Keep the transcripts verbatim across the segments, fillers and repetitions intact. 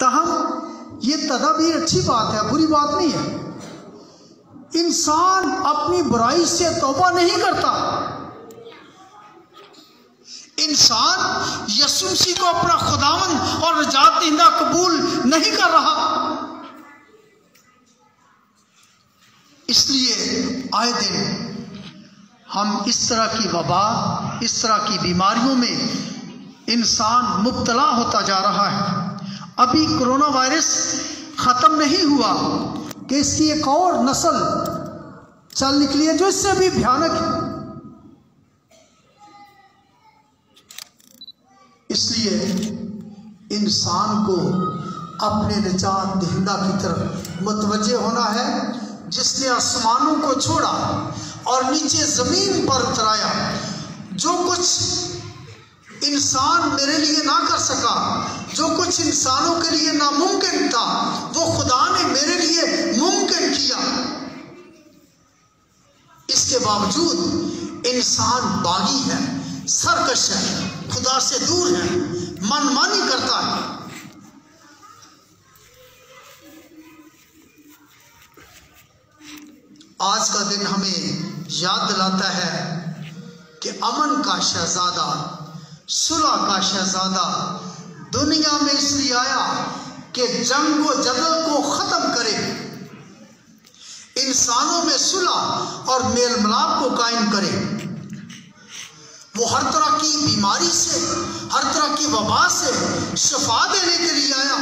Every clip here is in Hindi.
तहम ये तदाबीर अच्छी बात है, बुरी बात नहीं है। इंसान अपनी बुराई से तौबा नहीं करता। इंसान यीशु मसीह को अपना खुदावंद और निजात दहिंदा कबूल नहीं कर रहा। इसलिए आए दिन हम इस तरह की वबा, इस तरह की बीमारियों में इंसान मुब्तला होता जा रहा है। अभी कोरोना वायरस खत्म नहीं हुआ कि इसकी एक और नस्ल चल निकली है जो इससे भी भयानक है। इसलिए इंसान को अपने निजात दहिंदा की तरफ मुतवज्जे होना है, जिसने आसमानों को छोड़ा और नीचे जमीन पर उतराया। जो कुछ इंसान मेरे लिए ना कर सका, जो कुछ इंसानों के लिए नामुमकिन था, वो खुदा ने मेरे लिए मुमकिन किया। इसके बावजूद इंसान बागी है, सरकश है, खुदा से दूर है, मनमानी करता है। आज का दिन हमें याद दिलाता है कि अमन का शहजादा, सुलह का शहजादा दुनिया में इसलिए आया कि जंग व जदल को खत्म करे, इंसानों में सुलह और मेल मिलाप को कायम करे। वो हर तरह की बीमारी से, हर तरह की वबा से शिफा देने के लिए आया।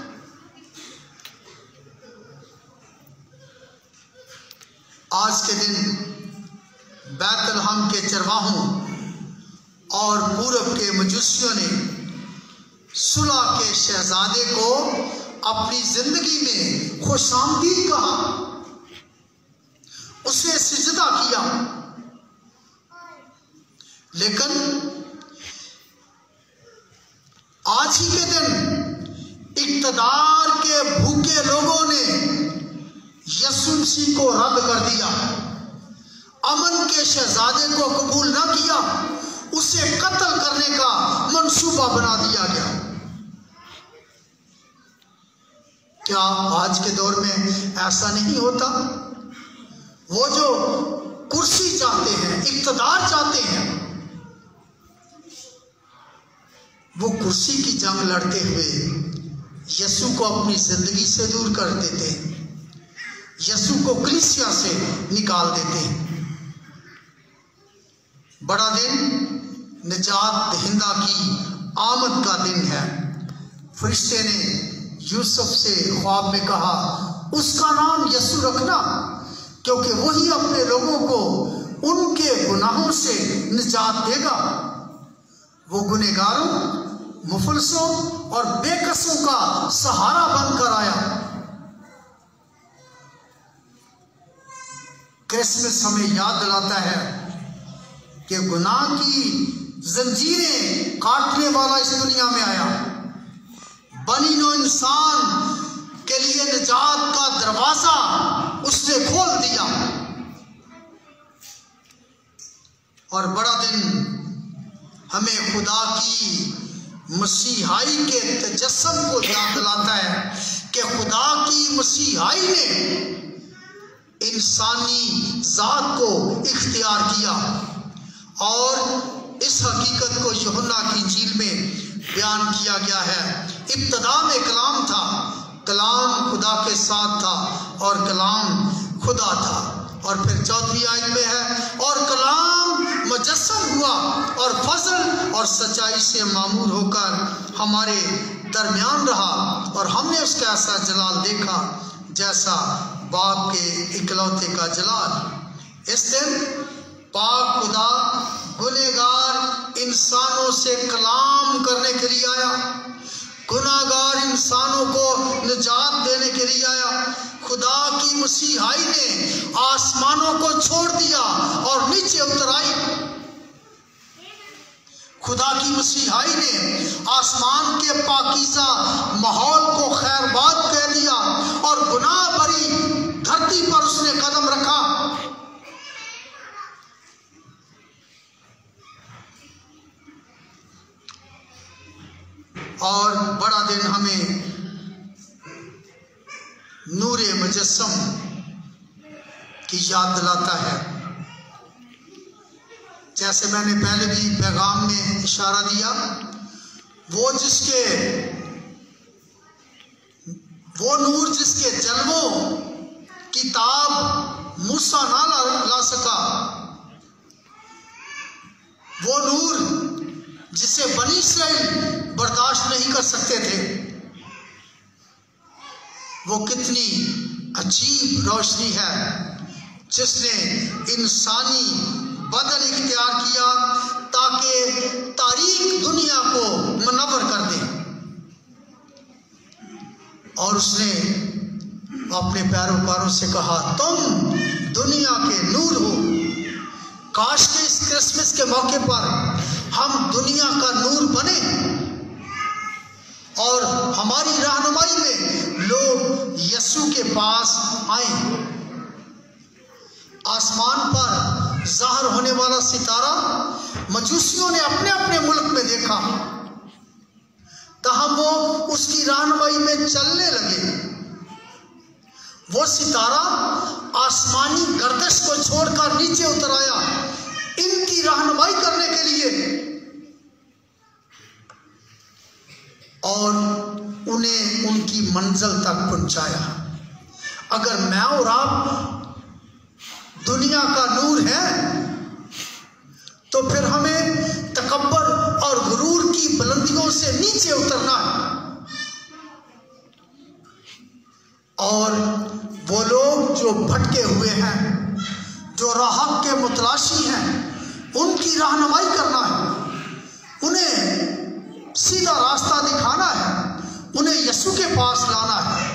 आज के दिन बैतलहम के चरवाहों और पूरब के मजूसियों ने सुलह के शहजादे को अपनी जिंदगी में खुशामदीद कहा, उसे सिजदा किया। लेकिन आज ही के दिन इक़्तिदार के भूखे लोगों ने यीशु मसीह को रद्द कर दिया, अमन के शहजादे को कबूल न किया, उसे कत्ल करने का मंसूबा बना दिया गया। क्या आज के दौर में ऐसा नहीं होता? वो जो कुर्सी चाहते हैं, इक़्तिदार चाहते हैं, वो कुर्सी की जंग लड़ते हुए यीशु को अपनी जिंदगी से दूर कर देते हैं, यीशु को कलीसिया से निकाल देते हैं। बड़ा दिन निजात दहिंदा की आमद का दिन है। फरिश्ते ने यूसुफ से ख्वाब में कहा, उसका नाम यीशु रखना, क्योंकि वही अपने लोगों को उनके गुनाहों से निजात देगा। वो गुनहगारों, मुफलसों और बेकसों का सहारा बनकर आया। क्रिसमस हमें याद दिलाता है कि गुनाह की जंजीरें काटने वाला इस दुनिया में आया, बनी नो इंसान के लिए निजात का दरवाजा उसने खोल दिया। और बड़ा दिन हमें खुदा की मसीहाई के तजस्सुम को याद दिलाता है कि खुदा की मसीहाई ने इंसानी जात को इख्तियार किया। और इस हकीकत को यूहन्ना की इंजील में बयान किया गया है। इब्तदा में कलाम था, कलाम खुदा के साथ था और कलाम खुदा था। और फिर चौथी आयत में है, और कलाम मुजस्सम हुआ और फजल और सच्चाई से मामूर होकर हमारे दरमियान रहा, और हमने उसका ऐसा जलाल देखा जैसा बाप के इकलौते का जलाल। इस दिन पाक खुदा गुनहगार इंसानों से कलाम करने के लिए आया, गुनाहगार इंसानों को निजात देने के लिए आया। खुदा की मसीहाई ने आसमानों को छोड़ दिया और नीचे उतर आई। खुदा की मसीहाई ने आसमान के पाकीज़ा माहौल को खैरबाद कर दिया और गुनाह भरी धरती पर उसने कदम रखा। और बड़ा दिन हमें नूरे मुजस्सम की याद दिलाता है। जैसे मैंने पहले भी पैगाम में इशारा दिया, वो जिसके वो नूर जिसके जलवों की ताब मूसा ना ला, ला सका, वो नूर जिसे बनी इस्राएल बर्दाश्त नहीं कर सकते थे, वो कितनी अजीब रोशनी है जिसने इंसानी बदन इख्तियार किया ताकि तारीक दुनिया को मुनव्वर कर दे। और उसने अपने पैरोकारों से कहा, तुम दुनिया के नूर हो। काश के इस क्रिसमस के मौके पर हम दुनिया का नूर बने और हमारी रहनुमाई में लोग यीशु के पास आए। आसमान पर ज़ाहिर होने वाला सितारा मजूसियों ने अपने अपने मुल्क में देखा, तब वो उसकी रहनुमाई में चलने लगे। वो सितारा आसमानी गर्दिश को छोड़कर नीचे उतर आया इनकी रहनुमाई करने के लिए, और उन्हें उनकी मंजिल तक पहुंचाया। अगर मैं और आप दुनिया का नूर है तो फिर हमें तकब्बर और गुरूर की बुलंदियों से नीचे उतरना है। और वो लोग जो भटके हुए हैं, जो राह के मुतलाशी हैं, उनकी रहनुमाई करना है, उन्हें सीधा रास्ता दिखाना है, उन्हें यीशु के पास लाना है।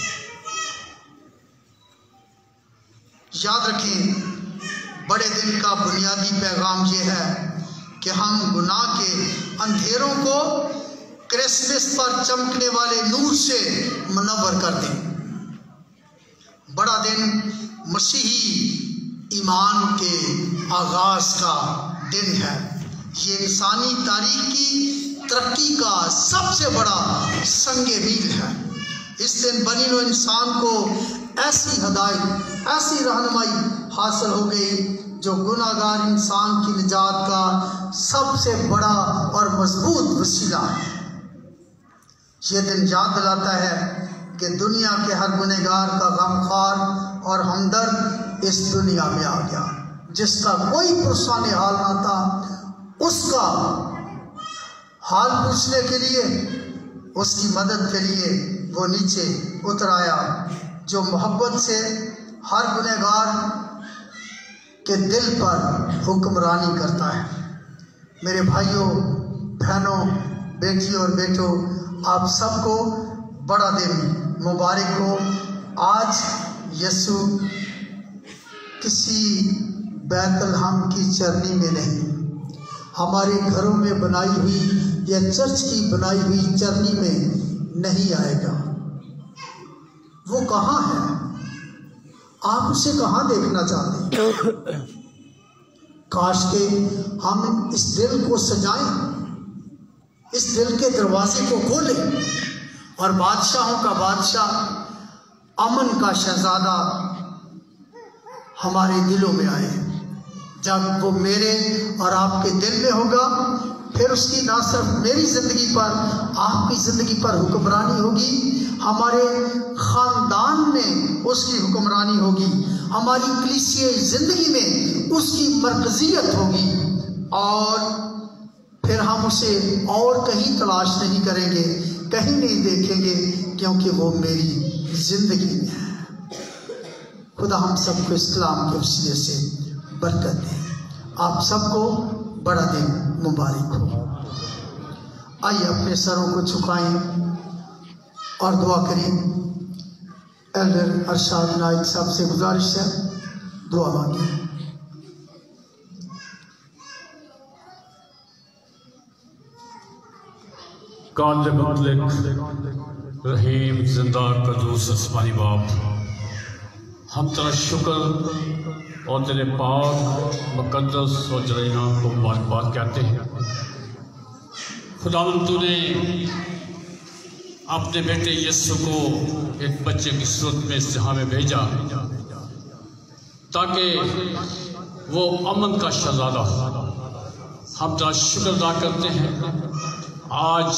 याद रखें, बड़े दिन का बुनियादी पैगाम यह है कि हम गुनाह के अंधेरों को क्रिसमस पर चमकने वाले नूर से मुनव्वर कर दें। बड़ा दिन मसीही ईमान के आगाज का दिन है। ये इंसानी तारीख की तरक्की का सबसे बड़ा संगे मील है। इस दिन बनी नो इंसान को ऐसी हदायत, ऐसी रहनुमाई हासिल हो गई जो गुनाहगार इंसान की निजात का सबसे बड़ा और मजबूत वसीला है। ये दिन याद दिलाता है कि दुनिया के हर गुनहगार का गमखार और हमदर्द इस दुनिया में आ गया। जिसका कोई पुरसाने हाल ना था, उसका हाल पूछने के लिए, उसकी मदद के लिए वो नीचे उतर आया, जो मोहब्बत से हर गुनहगार के दिल पर हुक्मरानी करता है। मेरे भाइयों, बहनों, बेटियों और बेटों, आप सबको बड़ा दिन मुबारक हो। आज यीशु किसी बैतलहम की चरनी में नहीं, हमारे घरों में बनाई हुई या चर्च की बनाई हुई चरनी में नहीं आएगा। वो कहाँ है? आप उसे कहाँ देखना चाहते हैं? काश के हम इस दिल को सजाएं, इस दिल के दरवाजे को खोलें और बादशाहों का बादशाह, अमन का शहजादा हमारे दिलों में आए। जब वो मेरे और आपके दिल में होगा, फिर उसकी ना सिर्फ मेरी ज़िंदगी पर, आपकी ज़िंदगी पर हुक्मरानी होगी, हमारे ख़ानदान में उसकी हुक्मरानी होगी, हमारी कलीसियाई ज़िंदगी में उसकी मरकज़ियत होगी, और फिर हम उसे और कहीं तलाश नहीं करेंगे, कहीं नहीं देखेंगे, क्योंकि वो मेरी ज़िंदगी में है। खुदा हम सबको इस्लाम के वसीले से बरकत दे। आप सबको बड़ा दिन मुबारक हो। आइए अपने सरों को झुकाएं और दुआ करें। एल्डर अरशाद नाइक साहब से गुजारिश है, दुआ मांगे। काल मुतलक रहीम जिंदा कदूस आसमानी बाप, हम तेरा शुक्र और तेरे पाक मुकद्दस और जलीना को मुबारकबाद कहते हैं। खुदावंद तूने अपने बेटे यीशु को एक बच्चे की सूरत में इस जहां में भेजा ताकि वो अमन का शहज़ादा हो। हम तेरा शुक्र अदा करते हैं आज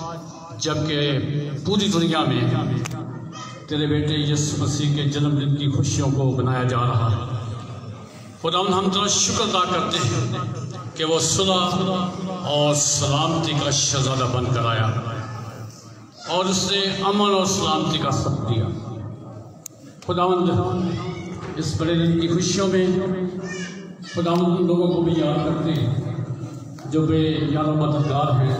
जबकि पूरी दुनिया में तेरे बेटे यीशु मसीह के जन्मदिन की खुशियों को बनाया जा रहा है। खुदा हम तेरा शुक्र अदा करते हैं कि वो सुलह और सलामती का शहज़ादा बनकर आया और उसने अमन और सलामती का सब दिया। खुदावंद इस बड़े दिन की खुशियों में खुदावंद उन लोगों को भी याद करते हैं जो बे यारो मददगार हैं।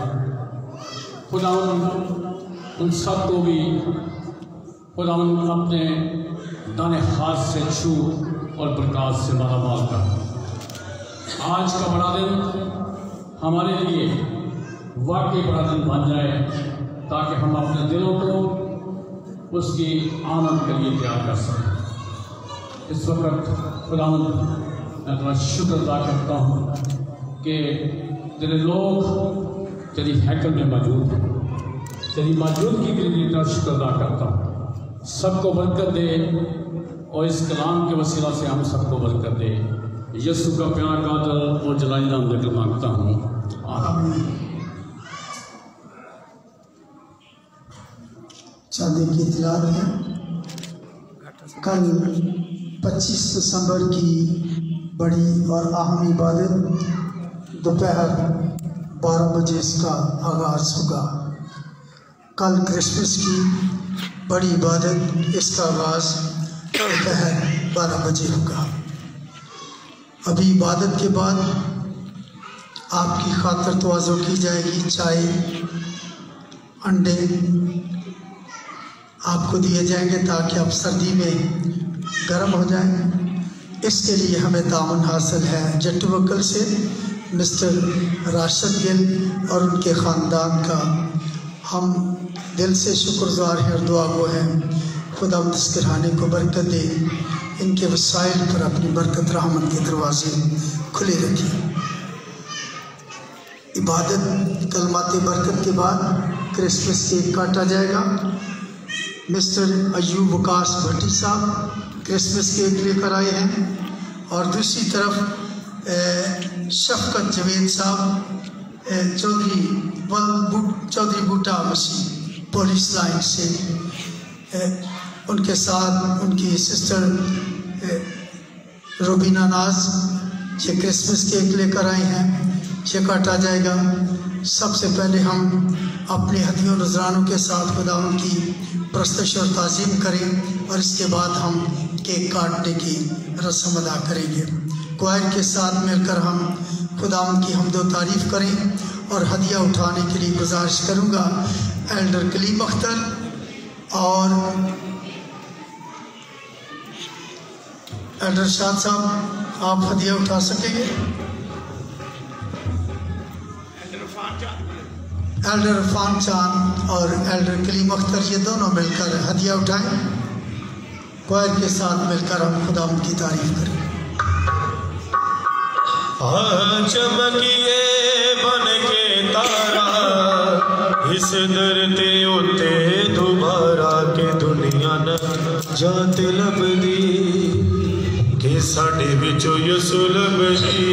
खुदावंद उन सब को भी खुदावंद अपने दाने हाथ से छू और बरकत से माला माल कर। आज का बड़ा दिन हमारे लिए वाकई बड़ा दिन बन जाए ताकि हम अपने दिलों को उसकी आमद के लिए तैयार कर सकें। इस वक्त खुदावंद मैं तेरा शुक्र अदा करता हूँ कि तेरे लोग तेरी हैकल में मौजूद हैं। तेरी मौजूदगी के लिए तेरा शुक्र अदा करता हूँ। सबको बरकत दे और इस कलाम के वसीला से हम सबको बरकत दे। यीशु का प्यार कादर और जलाली नाम लेकर मांगता हूँ, आमीन। चांदी की तिलावत है। कल पच्चीस दिसंबर की बड़ी और अहम इबादत दोपहर बारह बजे इसका आगाज़ होगा। कल क्रिसमस की बड़ी इबादत इसका आगाज़ दोपहर बारह बजे होगा। अभी इबादत के बाद आपकी खातर तवाज़ो की जाएगी। चाय अंडे आपको दिए जाएंगे ताकि आप सर्दी में गर्म हो जाएं। इसके लिए हमें ताउन हासिल है जट्टू वक्ल से मिस्टर राशिद गिल और उनके ख़ानदान का। हम दिल से शुक्रगुज़ार हैं और दुआ गो हैं। खुदा इस घराने को बरकत दे, इनके वसाइल पर अपनी बरकत रहमत के दरवाजे खुले रखें। इबादत कलमाते बरकत के बाद क्रिसमस केक काटा जाएगा। मिस्टर अयूब वकास भट्टी साहब क्रिसमस केक लेकर आए हैं और दूसरी तरफ शफकत जवेद साहब चौधरी चौधरी बूटा मसीह पुलिस लाइन से ए, उनके साथ उनकी सिस्टर रुबीना नाज ये क्रिसमस केक लेकर आए हैं। ये काटा जाएगा। सबसे पहले हम अपने हदियों नजरानों के साथ खुदा की प्रस्तश और ताज़ीम करें और इसके बाद हम केक काटने की रस्म अदा करेंगे। क्वायर के साथ मिलकर हम खुदा की हमदो तारीफ़ करें और हदिया उठाने के लिए गुजारिश करूँगा एल्डर कलीम अख्तर और एल्डर शाद साहब, आप हदिया उठा सकेंगे। एल्डर इरफान चांद और एल्डर कलीम अख्तर ये दोनों मिलकर हदिया उठाएं। क्वायर के साथ मिलकर हम खुदा की तारीफ करें। चमकिए बन के तारा इस धरती उते दोबारा के दुनिया न जाते लभदी कि साडे विचों यसू लभदी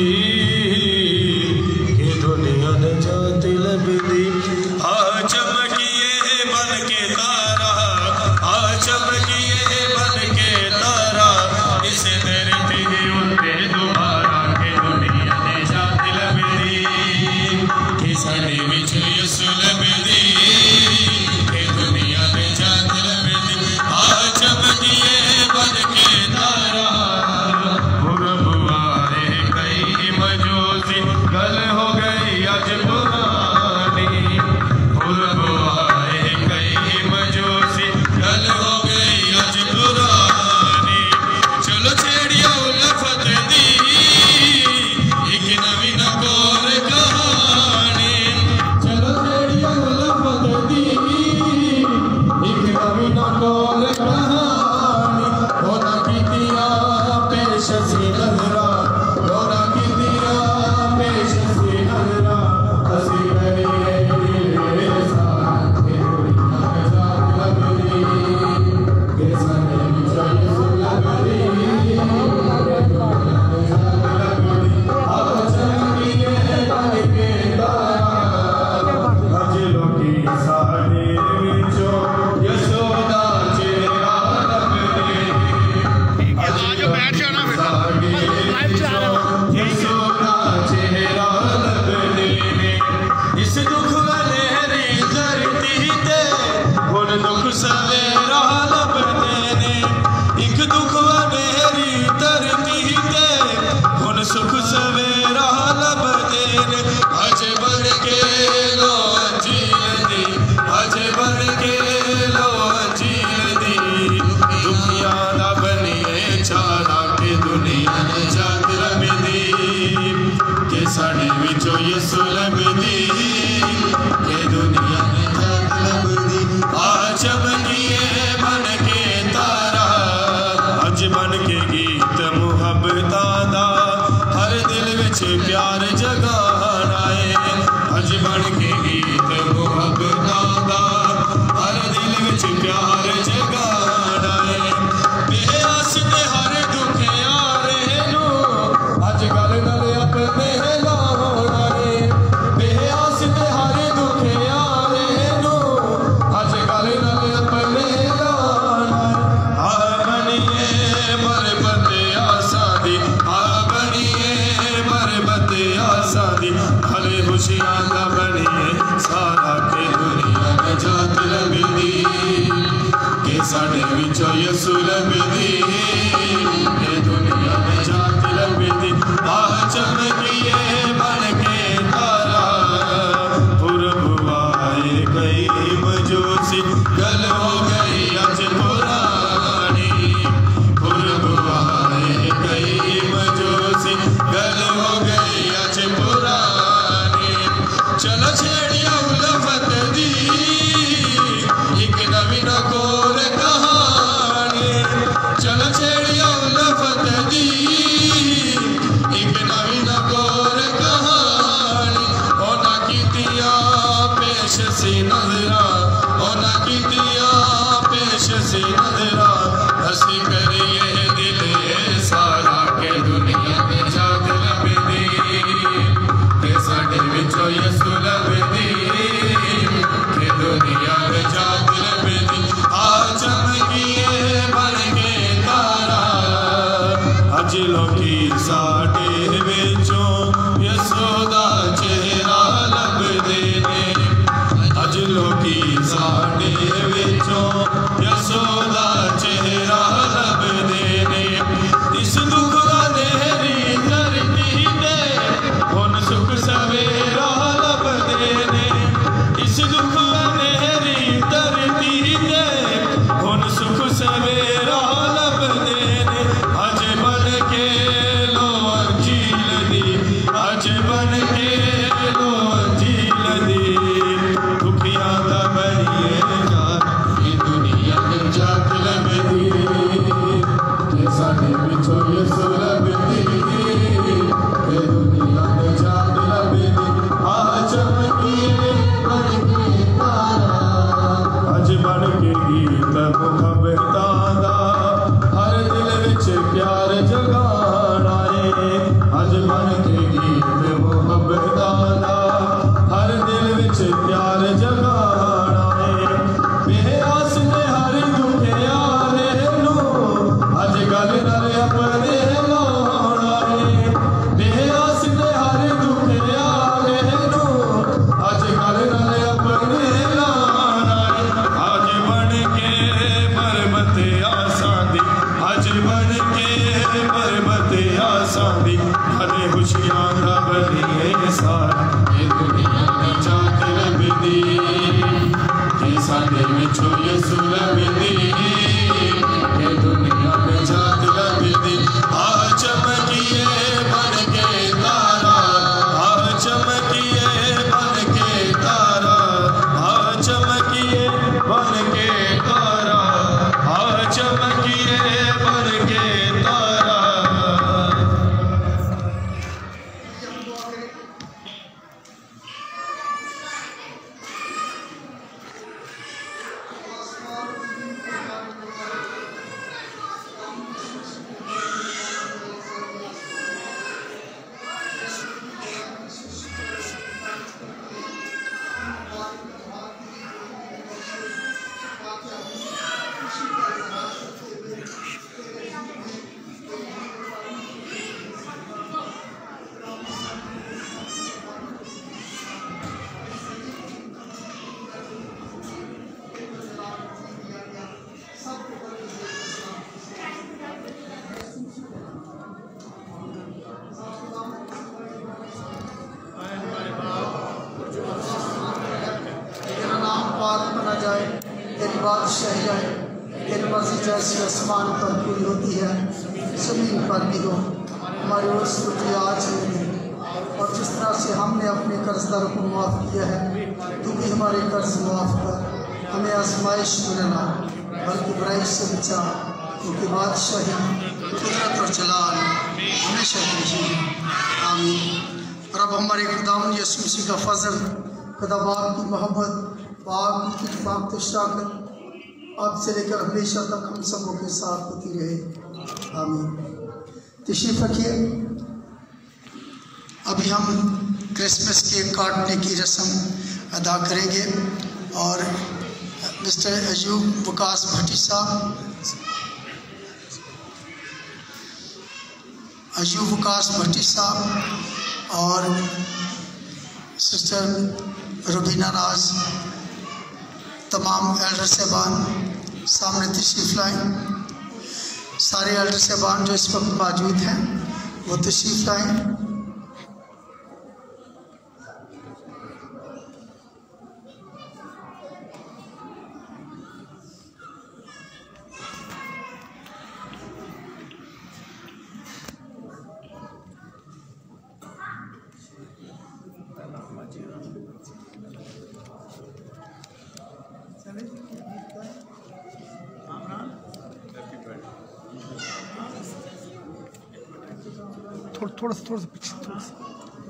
कि दुनिया न जाते लभदी। आ चमकिए बन के तारा, आ चमकिए बन के तारा इस धरती उते दोबारा के दुनिया न जाते लभदी कि साडे विचों यसू लभदी कि दुनिया न जाते लभदी। आ चमकिए बन के तारा बुआ रे कई के साढ़े विचों यसु लभदी ये दुनिया में जात लभदी आ चमकिए बन के तारा पूरब आए गई मजूसी गल हो गई आज पुरानी पूरब आए गई मजूसी गल हो गई आज पुरानी चलो छेड़िया उलफत दी एक नवी नकोर कहानी चलो छेड़िया उलफत दी एक नवी नकोर कहानी होना कीतिया पेश सी नजरा होना कीतिया पेश सी नजरा हंसी करिए दिल सारा के दुनिया में जात लभदी ते साडे विचों यसु लभदी के दुनिया में जात लभदी आ चमकिए बन के तारा अज लोकी साडे विचों यसु दा चेहरा लभदे ने अज लोकी साडे विचों यसु दा चेहरा लभदे ने इस दुख दा देहरी धरती ते हुन सुख सवेरा लभदे ने इस दुख दा देहरी धरती ते हुन सुख सवेरा लभदे ने अज बन के लो झील दी अज बन के लो झील दी दुखियां दा बनिए यार ये दुनिया में जात लभदी ते साडे विचों यसु लभदी ये दुनिया में जात लभदी आ चमकिए बन के तारा अज बन के गीत मुहब्बतां दा हर दिल विच प्यार जगाना है अज बन के गीत मुहब्बतां दा हर दिल विच प्यार जगाना है बेआस ने हर दुखे आले नो अज गल नाल अपने लाना है बेआस ने हर दुखे आले नो अज गल नाल अपने लाना है अज बन के पर्वत आसां दी अज बन के पर्वत आसां दी हरे खुशियां दा बनिए सारा ये दुनिया में जात लभदी ये साडे विचों यसु लभदी ये दुनिया में जात लभदी आ चमकिए बन के तारा आ चमकिए बन के तारा आ चमकिए बन के तारा आ चमकिए बन के तारा तेरी बादशाही है, तेरी मर्जी जैसी आसमान पर पूरी होती है ज़मीन पर भी हो। हमारे उस तुझे आज मिली और जिस तरह से हमने अपने कर्जदारों को माफ़ किया है तू भी हमारे कर्ज माफ़ कर, हमें आजमाइश में न ला बल्कि बुराई से बचा, क्योंकि बादशाही कुदरत और जलाल हमेशा तुझी है। आमीन। रब हमारे खुदावंद यीशु मसीह का फजल, खुदा बाप की मोहब्बत, बाप की पाक तशराकत अब से लेकर हमेशा तक हम सबों के साथ होती रहे। आमीन। तशरीफ़ रखिए। अभी हम क्रिसमस केक काटने की रस्म अदा करेंगे और मिस्टर अयूब वकास भट्टी साहब अयूब वकास भट्टी साहब और सिस्टर रुबीना नाज, तमाम एल्डर साहबान, सामने तशरीफ़ लाएं। सारे एल्डर साहबान जो इस वक्त मौजूद हैं वो तशरीफ़ लाएं। थोड़ा थोड़ा सा थोड़ा सा पीछे थोड़ा सा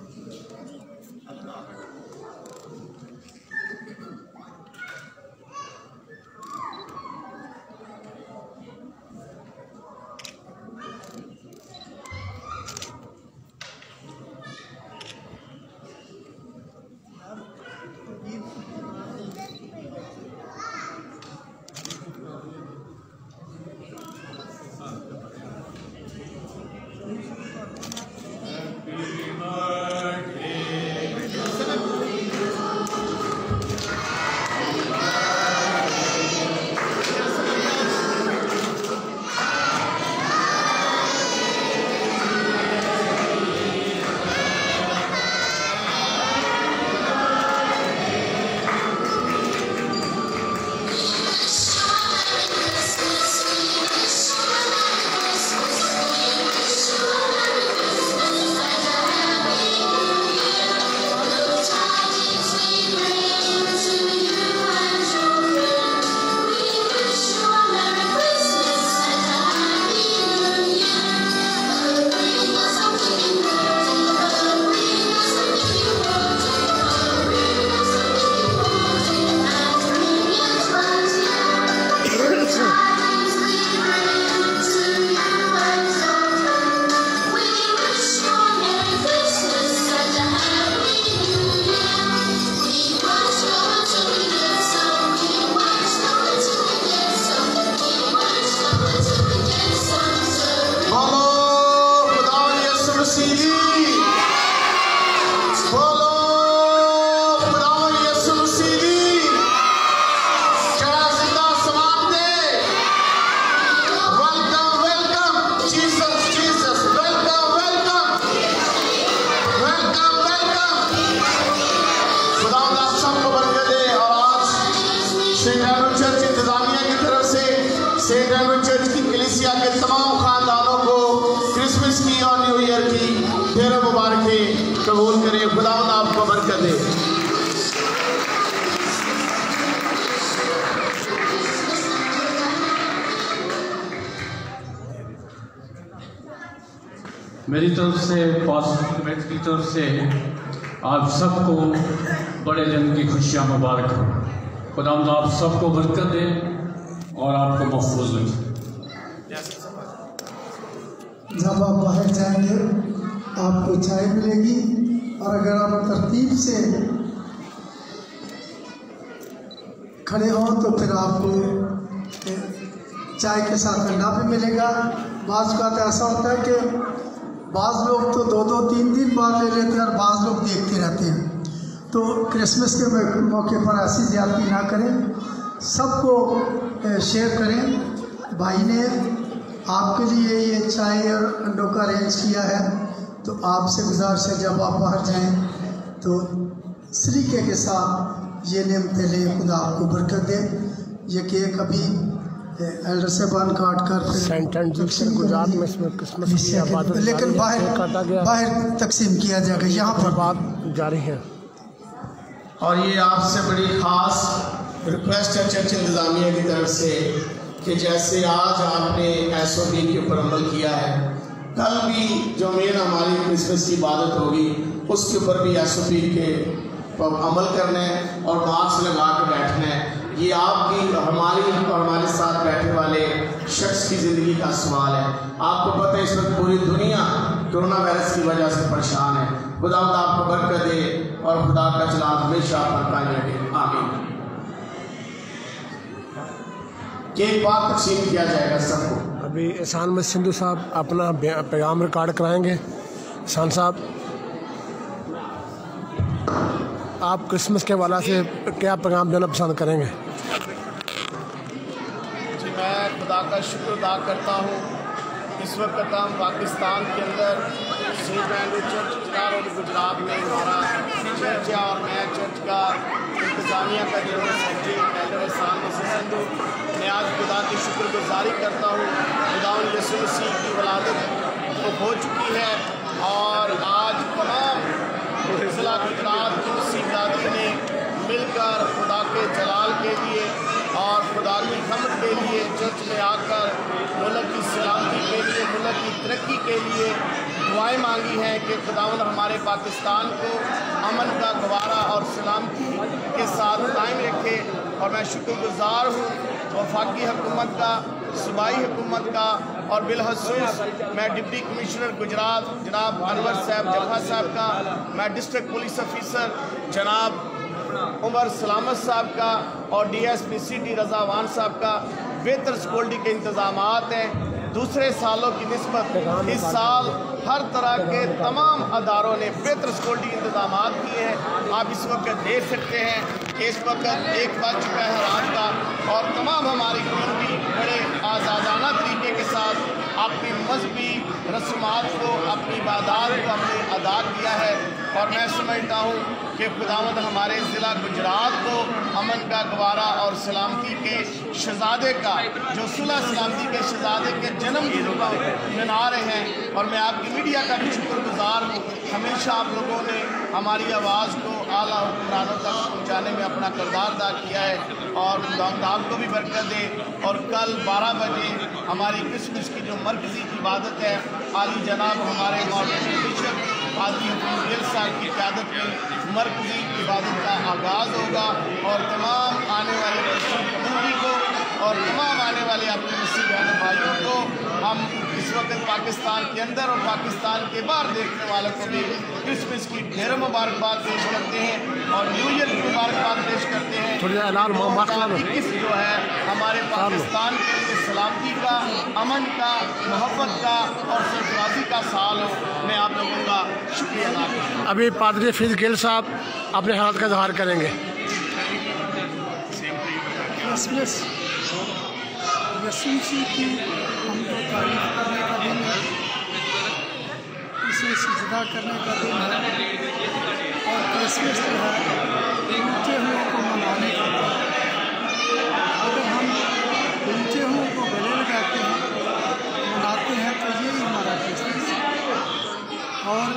कबूल करे। खुदावंद आपको बरकत दे। मेरी तरफ से पास्टर की तरफ से आप सबको बड़े दिन की खुशियाँ मुबारक हो। खुदावंद आप सबको बरकत दे और आपको महफूज रखे। जब आप बाहर जाएंगे आपको चाय मिलेगी और अगर आप तरतीब से खड़े हों तो फिर आपको चाय के साथ अंडा भी मिलेगा। बाज़ का तो ऐसा होता है कि बाज़ लोग तो दो दो तीन दिन बाद ले लेते हैं और बाज़ लोग देखते रहते हैं। तो क्रिसमस के मौके पर ऐसी ज़्यादती ना करें, सबको शेयर करें। भाई ने आपके लिए ये चाय और अंडों का अरेंज किया है, तो आपसे गुजारिश है जब आप बाहर जाएं तो सलीके के साथ ये नेमतें लें। खुदा आपको बरकत दे। ये केक अभी एल्डर साहबान काट कर फिर गुजरात में इसमें क्रिसमस की इबादत लेकिन बाहर काटा गया, बाहर तकसीम किया जाएगा। यहाँ पर बात जारी है। और ये आपसे बड़ी ख़ास रिक्वेस्ट है चर्च इंतज़ामिया की तरफ से कि जैसे आज आपने एस ओ बी के ऊपर अमल किया है, कल भी जो मेन हमारी क्रिसमस की इबादत होगी उसके ऊपर भी एस ओ बी के अमल करना है और मास्क लगा के बैठना है। ये आपकी हमारी और हमारे साथ बैठने वाले शख्स की ज़िंदगी का सवाल है। आपको पता है इस वक्त पूरी दुनिया कोरोना वायरस की वजह से परेशान है। खुदा आपको बरकत दे और खुदा का जलाल हमेशा पर कायम रहे। आमीन। केक बाद तकसीम किया जाएगा सबको। अभी एहसान में सिंधु साहब अपना पैगाम रिकॉर्ड कराएंगे। एहसान साहब, आप क्रिसमस के वाला से क्या पैगाम देना पसंद करेंगे? खुदा का शुक्र अदा करता हूँ। इस वक्त हम पाकिस्तान के अंदर सेंट एंड्रू चर्च चिनार और गुजरात में हमारा चर्च है और मैं चर्च का इंतज़ामिया का जो सेक्रेटरी एल्डर एहसान मसीह संधू, मैं आज खुदा की शुक्रगुजारी करता हूँ। खुदावंद यीशु मसीह की वलादत तो हो चुकी है और आज तमाम ज़िला गुजरात की मसीह दादी ने मिलकर खुदा के जलाल के लिए और खुदा की हमद के लिए चर्च में आकर मुल्क की सलामती के लिए, मुल्क की तरक्की के लिए दुआएं मांगी हैं कि खुदावंद हमारे पाकिस्तान को अमन का गवारा और सलामती के साथ कायम रखे। और मैं शुक्रगुजार हूँ वफाकी हुकूमत का, सूबाई हुकूमत का और बिलखसूस मैं डिप्टी कमिश्नर गुजरात जनाब अनवर साहब जफा साहब का, मैं डिस्ट्रिक्ट पुलिस ऑफिसर जनाब उमर सलामत साहब का और D S P C T Rizwan साहब का। बेहतर सिक्योरिटी के इंतज़ामात हैं दूसरे सालों की निस्बत इस साल हर तरह के तमाम अदारों ने बेहतर सिक्योरिटी के इंतज़ामात किए हैं। आप इस वक्त देख सकते हैं कि इस वक्त एक बज चुका है रात का और तमाम हमारी कम्युनिटी बड़े आज़ादाना तरीके के साथ अपनी मजहबी रस्मात को, अपनी इबादत को हमने अदा किया है। और मैं समझता हूँ कि खुदावंद हमारे ज़िला गुजरात को अमन का गवारा और सलामती के शहज़ादे का, जो सुलह सलामती के शहज़ादे के जन्मदिन का मना रहे हैं। और मैं आपकी मीडिया का भी शुक्रगुजार हूँ, हमेशा आप लोगों ने हमारी आवाज़ को आला हुक्मरानों तक पहुँचाने में अपना किरदार अदा किया है और खुदावंद आपको भी बरकत दे। और कल बारह बजे हमारी क्रिसमस की जो मरकज़ी इबादत है, आली जनाब हमारे मौजूद बिशप हाजी गिल साहब की क़यादत में मरकज़ी इबादत का आगाज़ होगा और तमाम आने वाले मसीह कम्युनिटी को और तमाम आने वाले अपने मसीह बहन भाइयों को हम इस वक्त पाकिस्तान के अंदर और पाकिस्तान के बाहर देखने वालों को भी क्रिसमस की ढेर मुबारकबाद पेश करते हैं और न्यू ईयर की मुबारकबाद पेश करते हैं। इक्कीस जो है हमारे पाकिस्तान के लिए सलामती का, अमन का, मोहब्बत का और सरफराजी का साल हो। मैं आप लोगों का शुक्रिया अदा करता हूँ। अभी पादरी हफीज़ गिल साहब अपने हाथ का इजहार करेंगे। क्रिसमस यीशु मसीह की हम तो तारीफ करने का दिन है, इसे सजदा करने का दिन है और क्रिसमस जो है ऊँचे हुए को मनाने का दिन है। अगर हम ऊँचे हुए को गले लगाते हैं, मनाते हैं तो यही हमारा क्रिसमस है। और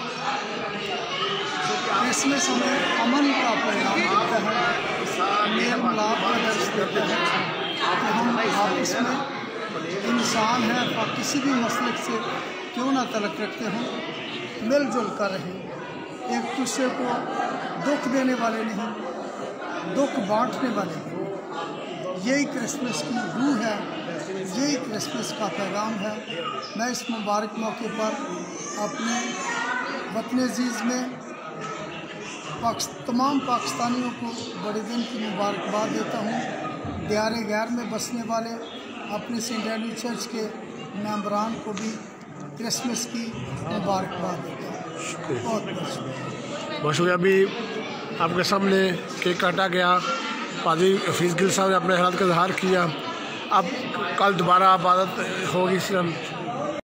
क्रिसमस हमें अमन का पैगाम देता है, मेल मिलाप का दर्ज देता है कि हम आपस में इंसान हैं और किसी भी मसलक से क्यों ना तलक रखते हों, मिलजुल कर रहें, एक दूसरे को दुख देने वाले नहीं, दुख बांटने वाले नहीं। यही क्रिसमस की रूह है, यही क्रिसमस का पैगाम है। मैं इस मुबारक मौके पर अपने वतन अजीज़ में तमाम पाकिस्तानियों को बड़े दिन की मुबारकबाद देता हूँ। दियारे गैर में बसने वाले अपने सेंट एंड्रू चर्च के मेंबरान को भी क्रिसमस की मुबारकबाद देता हूँ। बहुत बहुत शुक्रिया। बहुत शुक्रिया। अभी आपके सामने केक काटा गया, पादरी हफीज़ गिल साहब ने अपने हालात का इजहार किया। अब कल दोबारा इबादत होगी।